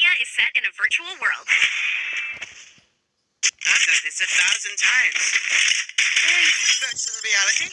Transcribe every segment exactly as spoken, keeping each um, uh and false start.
area is set in a virtual world. I've done this a thousand times. In virtual reality.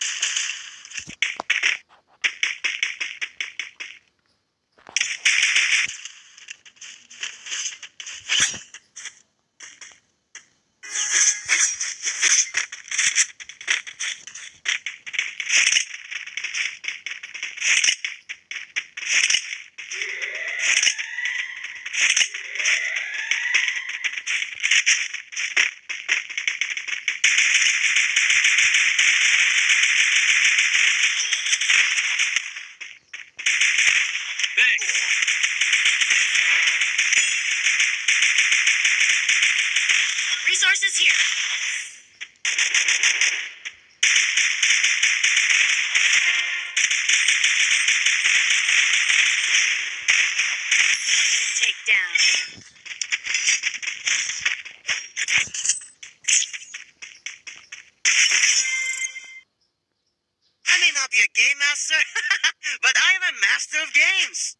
Resources here. Take down. I may not be a game master, but I am a master of games.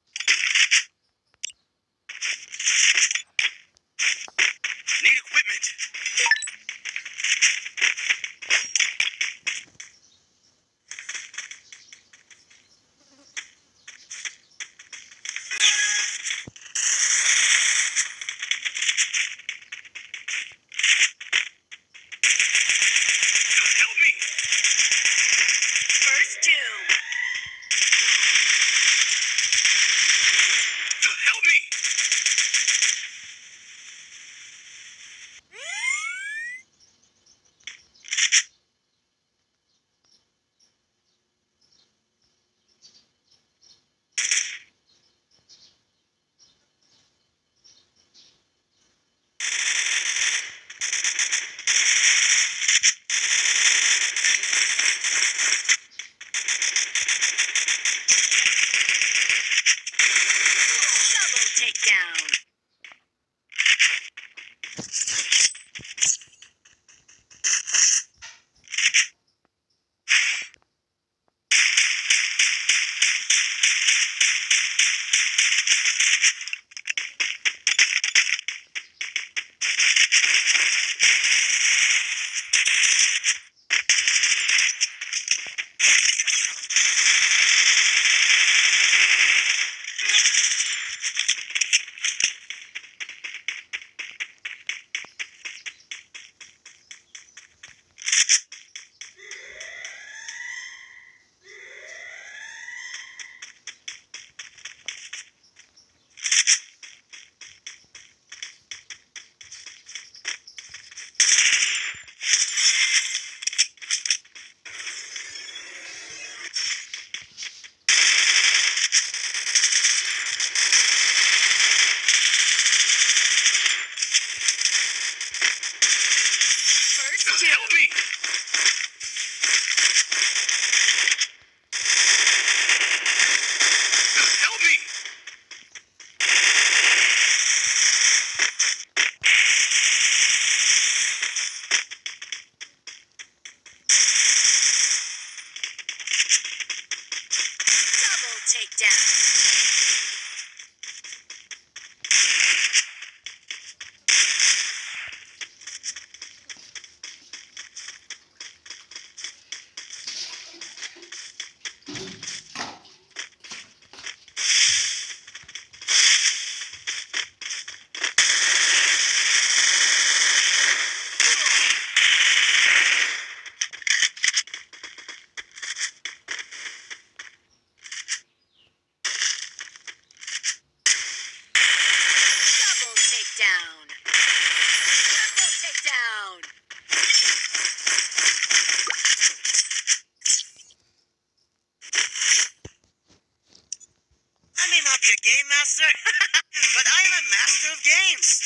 Need equipment. Help me. First doom. Help me. Double takedown. First doom. Help me. Help me. Double takedown. Double takedown. Triple takedown. I may not be a game master, but I am a master of games.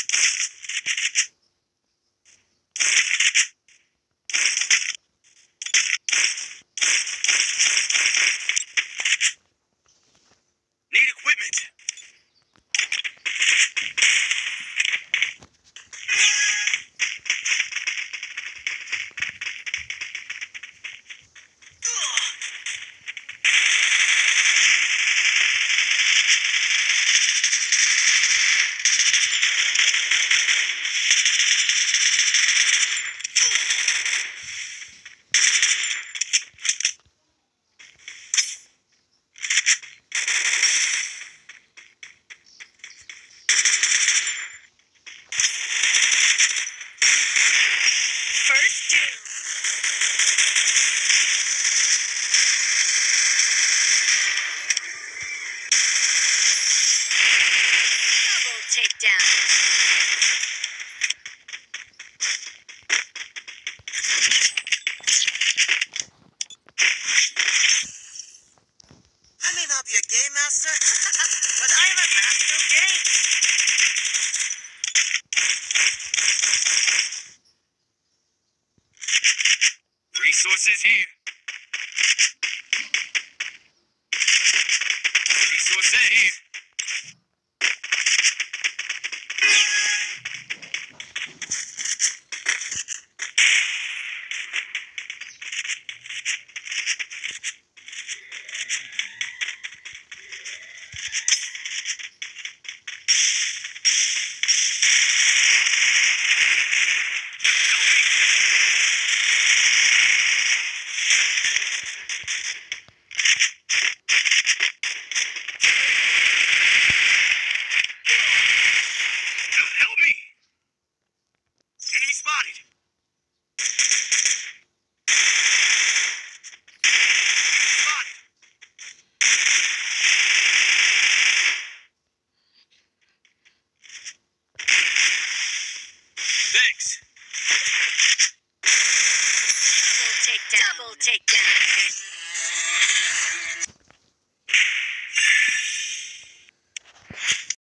Need equipment. takedown. I may not be a game master, but I am a master of games. Resources here. Resources here. Help me! Enemy spotted. Spotted. Thanks. Double takedown. Double takedown.